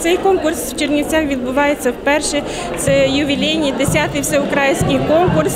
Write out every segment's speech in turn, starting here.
Цей конкурс в Чернівцях відбувається вперше. Це ювілейний 10-й всеукраїнський конкурс.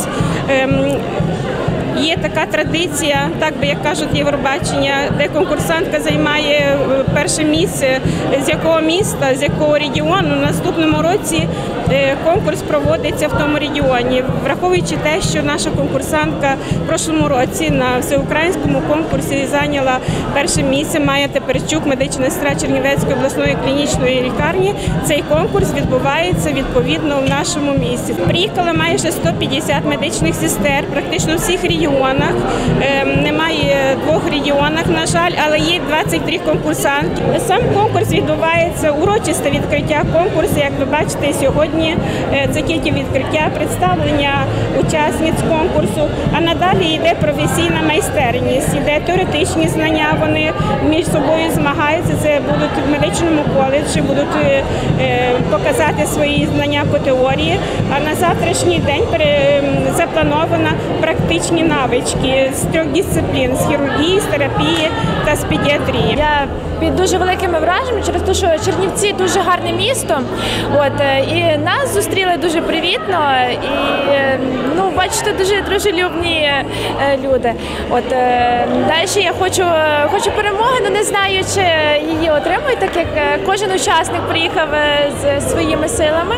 Є така традиція, так би як кажуть, Євробачення, де конкурсантка займає перше місце, з якого міста, з якого регіону. Наступному році конкурс проводиться в тому регіоні. Враховуючи те, що наша конкурсантка в прошлому році на всеукраїнському конкурсі зайняла перше місце, Майя Теперчук, медична сестра Чернівецької обласної клінічної лікарні, цей конкурс відбувається відповідно в нашому місті. Приїхало майже 150 медичних сестер, практично в всіх регіонах. Немає двох регіонах, на жаль, але є 23 конкурсантки. Сам конкурс відбувається, урочисте відкриття конкурсу, як ви бачите сьогодні. Це тільки відкриття, представлення учасниць конкурсу, а надалі йде професійна майстерність, йде теоретичні знання, вони між собою змагаються, це будуть в медичному коледжі, будуть показати свої знання по теорії, а на завтрашній день заплановано практичні навички з 3 дисциплін – з хірургії, з терапії та з педіатрії. Я під дуже великими враженнями через те, що Чернівці дуже гарне місто. І нас зустріли дуже привітно. І, бачите, дуже дружелюбні люди. Далі я хочу перемоги, але не знаю, чи її отримую, так як кожен учасник приїхав з своїми силами.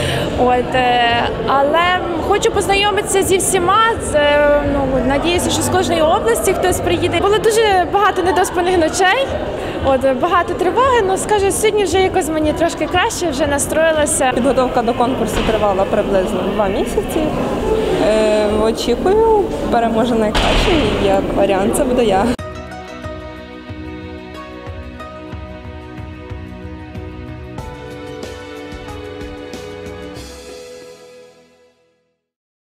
Але хочу познайомитися зі всіма, надіюся, що з кожної області хтось приїде. Було дуже багато недоспаних ночей, багато тривоги, але скажу, сьогодні вже якось мені трошки краще, вже настроїлася. Підготовка до конкурсу тривала приблизно 2 місяці. Очікую, переможе найкращий, як варіант це буду я.